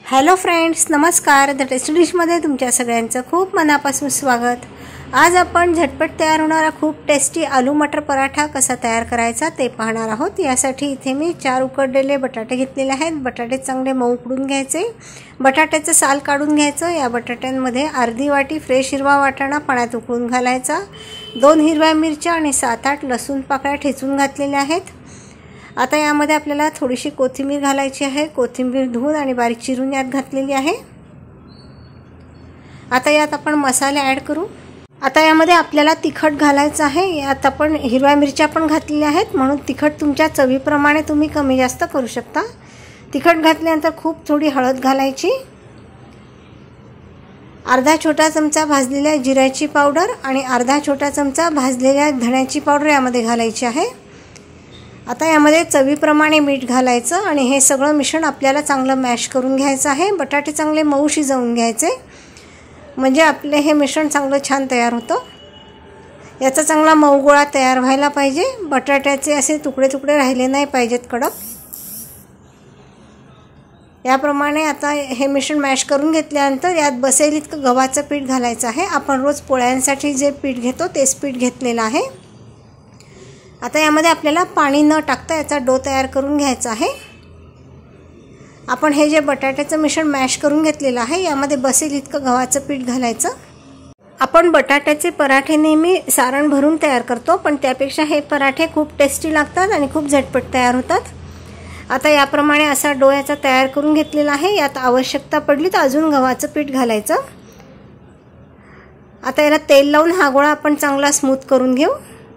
Hello friends, नमस्कार. The tasty डिशमध्ये तुमच्या सगळ्यांचं खूप मनापासून स्वागत. आज आपण झटपट तयार होणारा खूप टेस्टी आलू मटर पराठा कसा तयार करायचा ते पाहणार आहोत. यासाठी इथे मी 4 उकडलेले बटाटे घेतलेले आहेत. बटाटे चांगले मऊ उकडून घ्यायचे. बटाट्याचं साल काढून घ्यायचं. या बटाट्यांमध्ये अर्धी वाटी फ्रेश हिरवा वाटाणा पाण्यात उकळून घालायचा. 2 हिरव्या मिरच्या आणि 7-8 लसूण पाकळ्या ठेचून घातलेल्या आहेत. आता यामध्ये आपल्याला थोडीशी कोथिंबीर घालायची आहे. कोथिंबीर धुवून आणि बारीक चिरून यात घातलेली आहे. आता यात आपण मसाले ॲड करू. आता यामध्ये आपल्याला तिखट घालायचं आहे. यात आपण हिरव्या मिरच्या पण घातलेल्या आहेत, म्हणून तिखट तुमच्या चवीप्रमाणे तुम्ही कमी जास्त करू शकता. तिखट घातल्यानंतर खूप थोडी हळद घालायची. अर्धा छोटा चमचा भाजलेल्या जिऱ्याची पावडर आणि अर्धा छोटा चमचा भाजलेल्या धण्याची पावडर यामध्ये घालायची आहे. आता यामध्ये चवीप्रमाणे मीठ घालायचं आणि हे सगळं मिश्रण आपल्याला चांगलं मॅश करून घ्यायचं आहे. बटाटे चांगले मऊ शिजवून घ्यायचे, म्हणजे आपले हे मिश्रण चांगलं छान तयार होतं. याचा चांगला मऊ गोळा तयार व्हायला पाहिजे. बटाट्याचे असे तुकडे तुकडे राहिले नाही पाहिजेत कडक. याप्रमाणे आता हे मिश्रण मॅश करून घेतल्यानंतर यात बसेल इतकं गव्हाचं पीठ घालायचं आहे. आपण रोज पोळ्यांसाठी जे पीठ घेतो तेच पीठ घेतलेलं आहे. आता यामध्ये आपल्याला पाणी न टाकता याचा डो तयार करून घ्यायचा आहे. आपण हे जे बटाट्याचं मिश्रण मॅश करून घेतलेलं आहे यामध्ये बसेल इतकं गव्हाचं पीठ घालायचं. आपण बटाट्याचे पराठे नेहमी सारण भरून तयार करतो, पण त्यापेक्षा हे पराठे खूप टेस्टी लागतात आणि खूप झटपट तयार होतात. आता याप्रमाणे असा डो याचा तयार करून घेतलेला आहे. यात आवश्यकता पडली तर अजून गव्हाचं पीठ घालायचं. आता याला तेल लावून हा गोळा आपण चांगला स्मूथ करून घेऊ.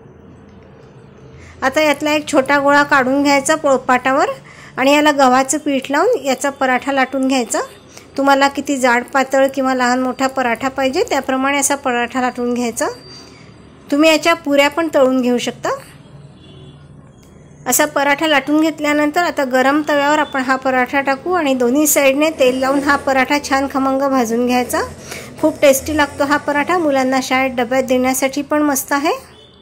आता यातला एक छोटा गोळा काढून घ्यायचा पोळपाटावर आणि याला गव्हाचं पीठ लावून याचा पराठा लाटून घ्यायचा. तुम्हाला किती जाड पातळ किंवा लहान मोठा पराठा पाहिजे त्याप्रमाणे असा पराठा लाटून घ्यायचा. तुम्ही याच्या पुऱ्या पण तळून घेऊ शकता. असा पराठा लाटून घेतल्यानंतर आता गरम तव्यावर आपण हा पराठा टाकू आणि दोन्ही साईडने तेल लावून हा पराठा छान खमंग भाजून घ्यायचा. खूप टेस्टी लागतो हा पराठा. मुलांना शाळेत डब्यात देण्यासाठी पण मस्त आहे.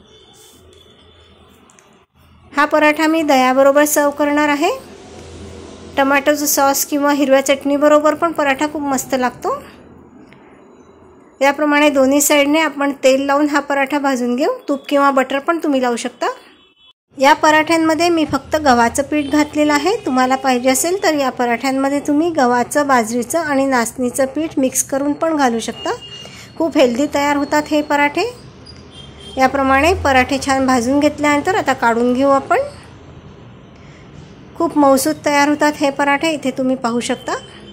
हा पराठा मी दह्याबरोबर सर्व करणार आहे. टोमॅटोचं सॉस किंवा हिरव्या चटणीबरोबर पण पराठा खूप मस्त लागतो. याप्रमाणे दोन्ही साईडने आपण तेल लावून हा पराठा भाजून घेऊ. तूप किंवा बटर पण तुम्ही लावू शकता. या पराठ्यांमध्ये मी फक्त गव्हाचं पीठ घातलेलं आहे. तुम्हाला पाहिजे असेल तर या पराठ्यांमध्ये तुम्ही गव्हाचं, बाजरीचं आणि नाचणीचं पीठ मिक्स करून पण घालू शकता. खूप हेल्दी तयार होतात हे पराठे. याप्रमाणे पराठे छान भाजून घेतल्यानंतर आता काढून घेऊ आपण. खूप मऊसूत तयार होतात हे पराठे. इथे तुम्ही पाहू शकता.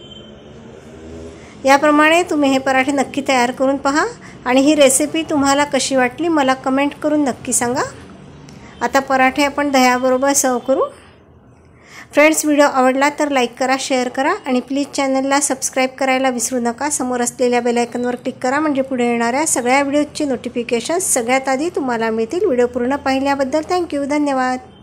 याप्रमाणे तुम्ही हे पराठे नक्की तयार करून पहा आणि ही रेसिपी तुम्हाला कशी वाटली मला कमेंट करून नक्की सांगा. आता पराठे आपण दह्याबरोबर सर्व करू. फ्रेंड्स, व्हिडिओ आवडला तर लाईक करा, शेअर करा आणि प्लीज चॅनलला सबस्क्राईब करायला विसरू नका. समोर असलेल्या बेल आयकॉनवर क्लिक करा, म्हणजे पुढे येणाऱ्या सगळ्या व्हिडिओजची नोटिफिकेशन्स सगळ्यात आधी तुम्हाला मिळतील. व्हिडिओ पूर्ण पाहिल्याबद्दल थँक्यू. धन्यवाद.